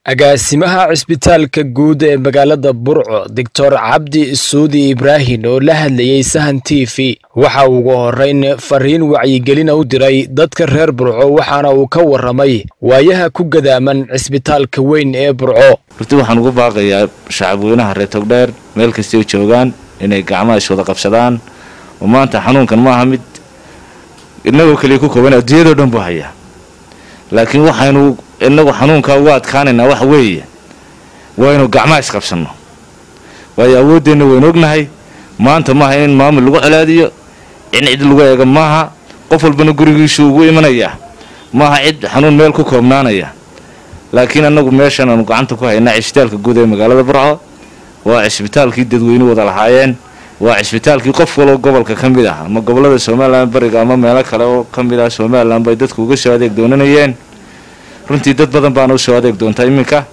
agaasimaha cisbitaalka guud ee magaalada Burco Dr. Cabdi Suudi Ibraahin oo la hadlayay Sahan TV waxa uu ugu horeyn fariin wacyigelin u diray dadka reer Burco waxaana uu ka waramay waayaha ku gadaaman cisbitaalka weyn ee Burco. runtii waxaan ugu baaqayaa shacabweynaha reer Togdheer meel kasta oo joogaan inay gacmaha wada qabsadaan oo maanta xanuunkan ma aha mid inagu kaliya ku kooban adduunyada dhan buu hayaa laakiin waxaanu inagu xanuunka uga adkaanayna wax weeye waa inuu gacmaha isqabsano way awoodeena weyn ognahay maanta ma ahayn maamul lagu calaadiyo in cid lagu eego maaha qof walbana gurigiisu ugu imanaya maaha cid xanuun meel ku koobnaanaya laakiin anagu meeshan aanu gacanta ku haynaa cisbitaalka guud ee magaalada Burco waa cisbitaalkii dadweynuhu wada lahaayeen waa cisbitaalkii qof walba gobolka kamid ah ama gobolada Soomaaliland bariga ama meelo kale oo kamid ah Soomaaliland bay dadku uga soo adeeg doonanayeen runtii dad badan baan u soo adeeg doontaa iminka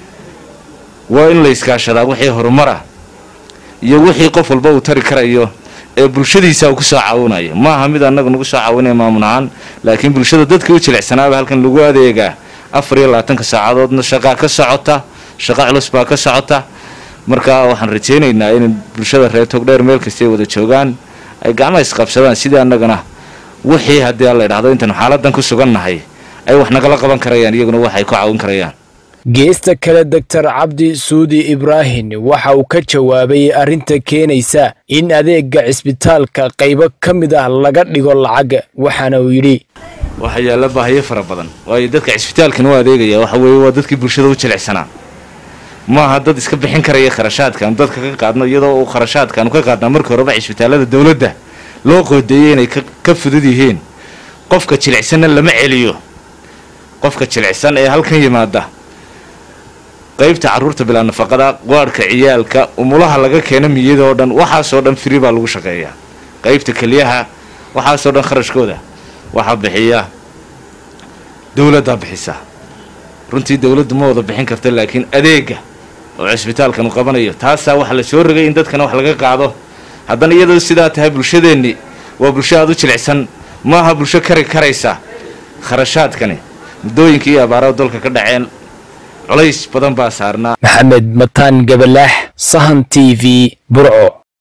waa in la iskaashadaa wixii horumar ah iyo wixii qof walba uu tari karayo ee bulshadiisa ku soo caawinaya ma aha mid anagu nagu soo caawinay maamulahan laakiin bulshada dadka u jilicsanaaba halkan lagu adeegaa 24 saacadoodna shaqo ka socota shaqo culus baa ka socota marka waxaan rajaynaynaa in bulshada reer Togdheer meel kasta ay wada joogaan ay gacmaha isqabsadaan sidii anagana wixii hadii la yiraahdo intaan xaaladan ku sugannahay ay wax nagala qaban karayaan iyaguna waxay ku caawin karayaan. geesta kale Dr. Cabdi Suudi Ibraahin waxa uu ka jawaabay arinta keenaysa in adeegga cisbitaalka qaybo kamid ah laga dhigo lacag waxaana uu yiri waxa yaala baahiyo fara badan way dadka cisbitaalkan u adeegaya waxa weeye waa dadkii bulshada u jilicsanaa ma aha dad iska bixin karaya kharashaadkan dadka ka qaadno iyadoo uu kharashaadkan ka qaadna markii hore cisbitaalada dawladda loo qodeeyay inay ka fudud yihiin qofka jilicsan lama celiyo qofka jilicsan ee halkan yimaada qaybta caruurta bilaa nafaqada qaarka ciyaalka umulaha laga keenay miyadoo dhan waxa soo dhan free baa lagu shaqeeyaa qaybta kaliyaha waxa soo dhan kharashkooda waxa bixiya dawladda bixisa runtii dawladdu ma wada bixin karto laakiin adeega oo cisbitaalkan qabanayo taas waxa la soo rogay in dadkana wax laga qaado haddana iyadoo sidaa tahay bulshadeeni waa bulshada u jilicsan ma aha bulsho karaysa kharashaadkani mudooyinkii iyo abaaraha dalka ka dhaceen culays badan baa saarnaa. Maxamed Mataan Gabalax, Sahan TV, Burco.